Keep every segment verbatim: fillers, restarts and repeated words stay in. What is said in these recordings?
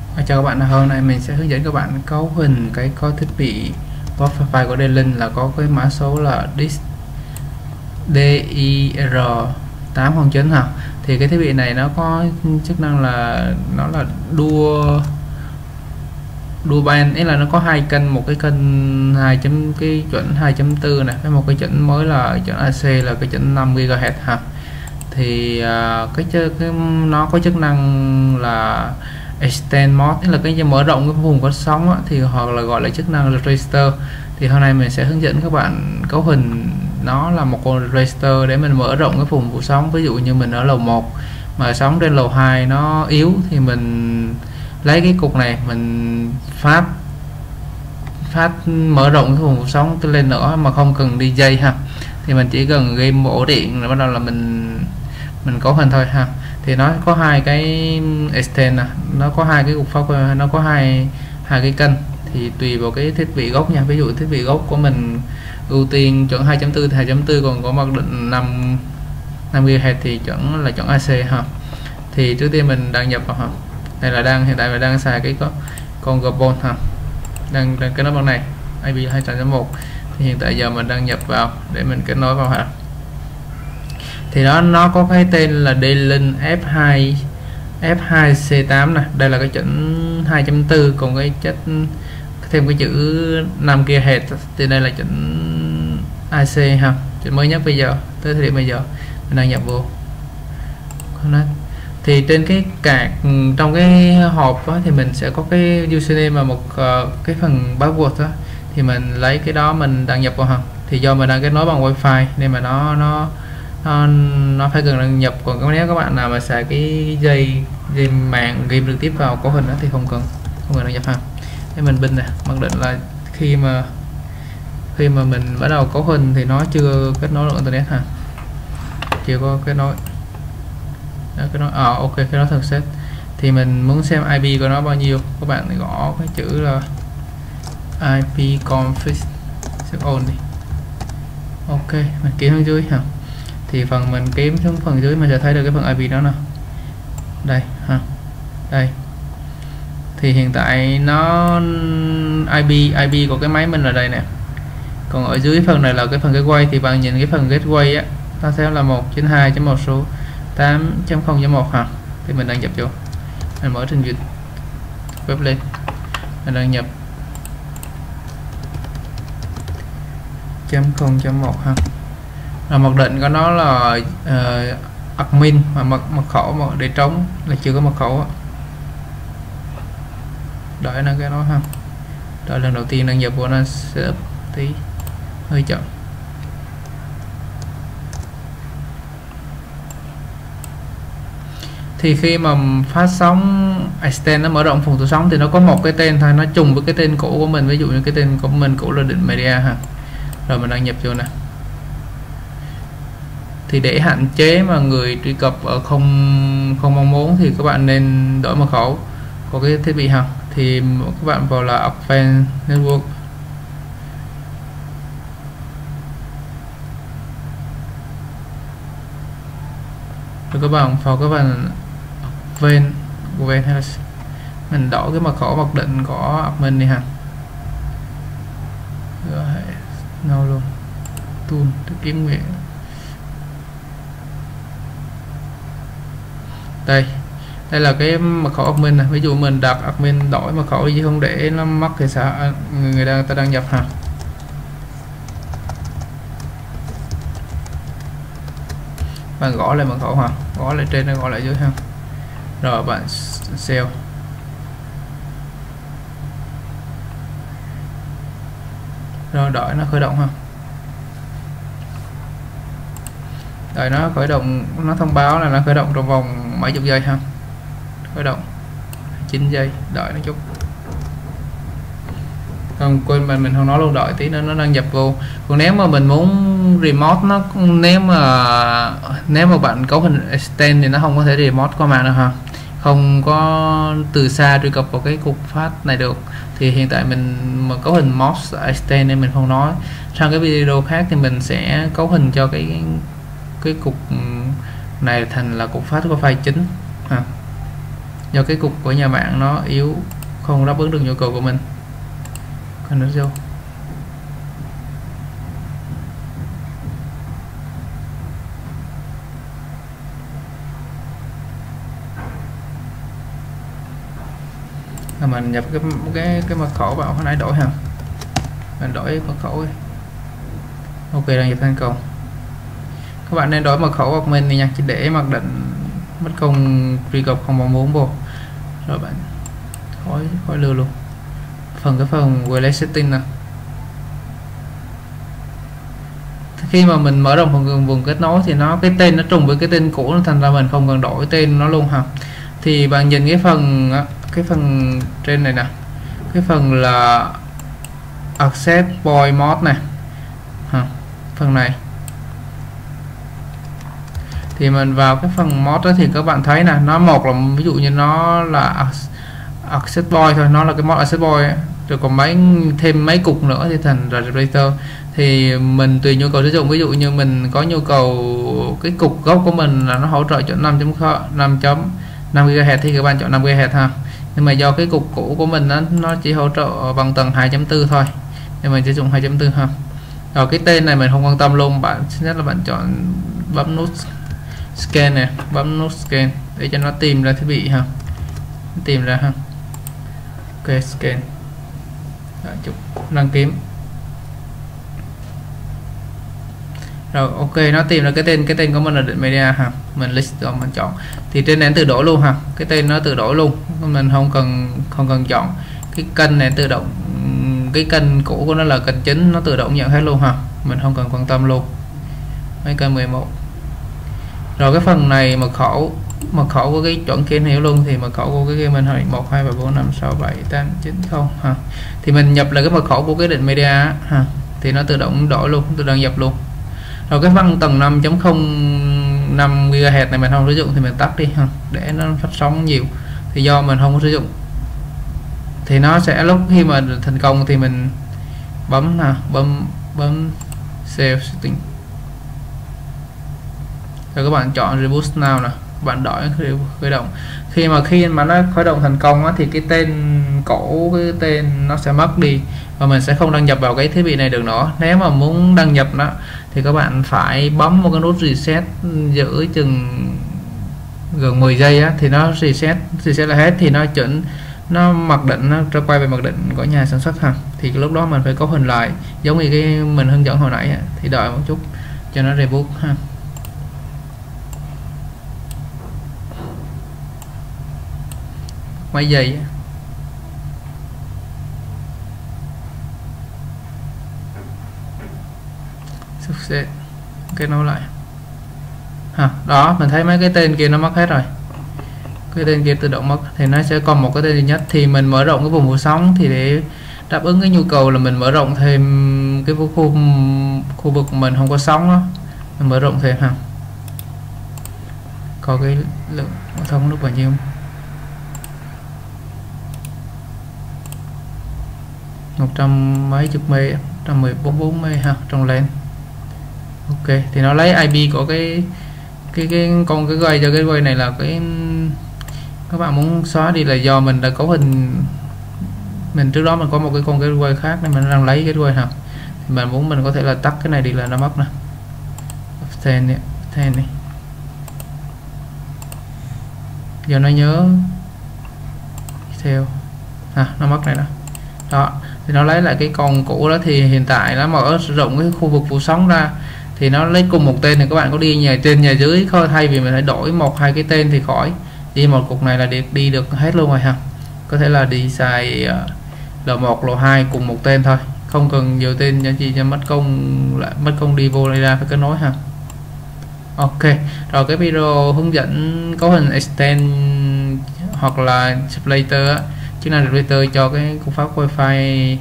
Chào các bạn, hôm nay mình sẽ hướng dẫn các bạn cấu hình cái có thiết bị Wi-Fi của D-Link là có cái mã số là D I R tám không chín ha. Thì cái thiết bị này nó có chức năng là nó là đua đua band, ý là nó có hai kênh, một cái kênh hai chấm cái chuẩn hai chấm bốn này với một cái chuẩn mới là chuẩn A C là cái chuẩn năm gi ga héc ha. Thì uh, cái, cái nó có chức năng là extend mode, tức là cái mở rộng cái vùng phát sóng á, thì hoặc là gọi là chức năng là register. Thì hôm nay mình sẽ hướng dẫn các bạn cấu hình nó là một con register để mình mở rộng cái vùng phát sóng. Ví dụ như mình ở lầu một mà sóng trên lầu hai nó yếu thì mình lấy cái cục này mình phát phát mở rộng cái vùng phát sóng lên nữa mà không cần đi dây ha. Thì mình chỉ cần ghi ổ điện rồi bắt đầu là mình mình cấu hình thôi ha. Thì nó có hai cái extend nè, nó có hai cái cục phát, nó có hai hai cái kênh, thì tùy vào cái thiết bị gốc nha. Ví dụ thiết bị gốc của mình ưu tiên chuẩn hai chấm bốn thì hai chấm bốn, còn có mặc định năm năm gi ga héc thì chuẩn là chuẩn A C ha. Thì trước tiên mình đăng nhập vào ha. Đây là đang hiện tại mình đang xài cái con con Gopon ha, đang, đang cái nó bằng này I P hai chấm một. Thì hiện tại giờ mình đăng nhập vào để mình kết nối vào ha. Thì đó, nó có cái tên là D-Link F hai F hai C tám này, đây là cái chuẩn hai chấm bốn, còn cái chất thêm cái chữ năm gi ga héc thì đây là chuẩn A C ha, chuẩn mới nhất bây giờ tới thời điểm bây giờ mình đăng nhập vô. Thì trên cái card trong cái hộp đó, thì mình sẽ có cái username và một uh, cái phần password đó, thì mình lấy cái đó mình đăng nhập vào ha. Thì do mình đang kết nối bằng wifi nên mà nó nó nó, nó phải cần đăng nhập, còn nếu các bạn nào mà xài cái dây dây mạng game trực tiếp vào cấu hình đó thì không cần không cần đăng nhập ha. Để mình bin nè, mặc định là khi mà khi mà mình bắt đầu cấu hình thì nó chưa kết nối được internet ha, chưa có kết nối. Đó, cái nó à, ok, cái đó thực set. Thì mình muốn xem I P của nó bao nhiêu, các bạn gõ cái chữ là I P config on đi. Ok, mình kiếm xuống dưới ha. Thì phần mình kiếm xuống phần dưới mình sẽ thấy được cái phần I P đó nè, đây ha, đây. Thì hiện tại nó I P I P của cái máy mình là đây nè, còn ở dưới phần này là cái phần gateway. Thì bạn nhìn cái phần gateway á, nó sẽ là một chín hai chấm một số tám chấm không chấm một ha. Thì mình đăng nhập vô, mình mở trình duyệt web lên, mình đăng nhập chấm không chấm một ha. Là mặc định của nó là uh, admin mà mật mật khẩu mà để trống là chưa có mật khẩu á. Đợi nó cái đó ha, đợi lần đầu tiên đăng nhập của nó setup tí hơi chậm. Thì khi mà phát sóng extend nó mở rộng vùng tụ sóng thì nó có một cái tên thôi, nó trùng với cái tên cũ của mình. Ví dụ như cái tên của mình cũ là định media ha. Rồi mình đăng nhập vô nè. Thì để hạn chế mà người truy cập ở không không mong muốn thì các bạn nên đổi mật khẩu của cái thiết bị ha. Thì các bạn vào là Advanced Network, rồi các bạn vào các bạn Advanced Advanced hay là mình đổi cái mật khẩu mặc định của admin này ha. Rồi nào luôn tool để kiếm nguyện. Đây, đây là cái mật khẩu admin này. Ví dụ mình đặt admin đổi mật khẩu chứ không để nó mất thì sao người ta ta đăng nhập ha. Bạn gõ lại mật khẩu ha, gõ lại trên, gõ lại dưới ha. Rồi bạn save. Rồi đợi nó khởi động ha. Đợi nó khởi động, nó thông báo là nó khởi động trong vòng mấy chục giây ha. Khởi động chín giây, đợi nó chút. Không quên mình mình không nói luôn, đợi tí nữa nó đăng nhập vô. Còn nếu mà mình muốn remote nó, nếu mà nếu mà bạn cấu hình extend thì nó không có thể remote qua mạng được ha, không có từ xa truy cập vào cái cục phát này được. Thì hiện tại mình mà cấu hình mod extend nên mình không nói. Sang cái video khác thì mình sẽ cấu hình cho cái cái cục này thành là cục phát wifi chính ha. do cái cục của nhà bạn nó yếu, không đáp ứng được nhu cầu của mình. Còn nữa vô là mình nhập cái cái cái mật khẩu vào hồi nãy đổi ha, mình đổi mật khẩu ấy. Ok, đăng nhập thành công. Các bạn nên đổi mật khẩu admin này nha, chỉ để mặc định mất công truy cập không mong muốn vô. Rồi bạn khỏi khỏi lưu luôn phần cái phần Relay Setting nè. Khi mà mình mở rộng phần vùng kết nối thì nó cái tên nó trùng với cái tên cũ, nó thành ra mình không cần đổi tên nó luôn ha. Thì bạn nhìn cái phần cái phần trên này nè, cái phần là Access Point Mode này ha, phần này thì mình vào cái phần mod đó thì các bạn thấy nè, nó một là ví dụ như nó là Access Point thôi, nó là cái mod Access Point, rồi còn mấy thêm mấy cục nữa thì thành Replicator. Thì mình tùy nhu cầu sử dụng, ví dụ như mình có nhu cầu cái cục gốc của mình là nó hỗ trợ cho năm chấm năm gigahertz thì các bạn chọn năm gigahertz ha. Nhưng mà do cái cục cũ của mình nó, nó chỉ hỗ trợ bằng tầng hai chấm bốn thôi nên mình sử dụng hai chấm bốn ha. Rồi cái tên này mình không quan tâm luôn, bạn nhất là bạn chọn bấm nút scan này, bấm nút scan để cho nó tìm ra thiết bị ha, tìm ra ha. Ok, scan. Rồi, chụp đăng kiếm. Rồi ok, nó tìm ra cái tên cái tên của mình là Định Media ha, mình list rồi mình chọn thì trên này tự đổi luôn ha, cái tên nó tự đổi luôn, mình không cần không cần chọn. Cái kênh này tự động, cái kênh cũ của nó là kênh chính, nó tự động nhận hết luôn ha, mình không cần quan tâm luôn. Mấy kênh mười một. Rồi cái phần này mật khẩu mật khẩu của cái chuẩn kia hiểu luôn, thì mật khẩu của cái game mình hỏi một hai ba bốn năm sáu bảy tám chín không ha, thì mình nhập là cái mật khẩu của cái Định Media ha, thì nó tự động đổi luôn, tự đăng nhập luôn. Rồi cái phân tầng năm chấm không năm gigahertz này mình không sử dụng thì mình tắt đi ha, để nó phát sóng nhiều, thì do mình không có sử dụng thì nó sẽ lúc khi mà thành công thì mình bấm nè, bấm bấm save setting. Rồi các bạn chọn reboot now nè, bạn đợi khởi động. Khi mà khi mà nó khởi động thành công á, thì cái tên cổ cái tên nó sẽ mất đi và mình sẽ không đăng nhập vào cái thiết bị này được nữa. Nếu mà muốn đăng nhập nó thì các bạn phải bấm một cái nút reset giữ chừng gần mười giây á, thì nó reset reset là hết, thì nó chuẩn nó mặc định, nó trở quay về mặc định của nhà sản xuất ha. Thì lúc đó mình phải cấu hình lại giống như cái mình hướng dẫn hồi nãy á, thì đợi một chút cho nó reboot ha. Mấy giây success, kết nối lại ha. Đó, mình thấy mấy cái tên kia nó mất hết rồi, cái tên kia tự động mất, thì nó sẽ còn một cái tên duy nhất. Thì mình mở rộng cái vùng phủ sóng thì để đáp ứng cái nhu cầu là mình mở rộng thêm cái khu khu vực mình không có sóng đó, mình mở rộng thêm ha. Có cái lượng thông lúc bao nhiêu, một trăm mấy chục mê, một trăm mười bốn bốn mê ha trong lên. Ok, thì nó lấy i pê của cái cái cái con cái quay, cho cái quay này là cái các bạn muốn xóa đi là do mình đã có hình, mình trước đó mình có một cái con cái quay khác nên mình đang lấy cái quay nào, thì mình muốn mình có thể là tắt cái này đi là nó mất nè, ten này, ten này, giờ nó nhớ theo à, nó mất này đó. Đó thì nó lấy lại cái con cũ đó, thì hiện tại nó mở rộng cái khu vực phủ sóng ra thì nó lấy cùng một tên, thì các bạn có đi nhà trên nhà dưới thôi, thay vì mình phải đổi một hai cái tên thì khỏi, đi một cục này là đi, đi được hết luôn rồi ha. Có thể là đi xài L một L hai cùng một tên thôi, không cần nhiều tên cho chi cho mất công lại mất công đi vô đây ra phải kết nối ha. Ok, rồi cái video hướng dẫn cấu hình extend hoặc là splitter, chức năng splitter cho cái cú pháp wifi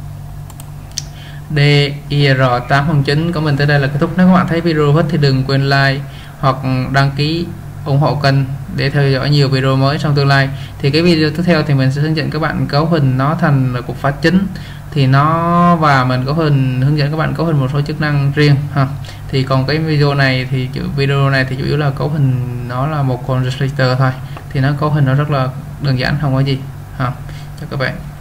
D I R tám không chín của mình tới đây là kết thúc. Nếu các bạn thấy video hết thì đừng quên like hoặc đăng ký ủng hộ kênh để theo dõi nhiều video mới trong tương lai. Thì cái video tiếp theo thì mình sẽ hướng dẫn các bạn cấu hình nó thành cục phát chính, thì nó và mình có hình hướng dẫn các bạn cấu hình một số chức năng riêng ha. Thì còn cái video này thì video này thì chủ yếu là cấu hình nó là một con register thôi. thì nó cấu hình nó rất là đơn giản, không có gì ha. Chào các bạn.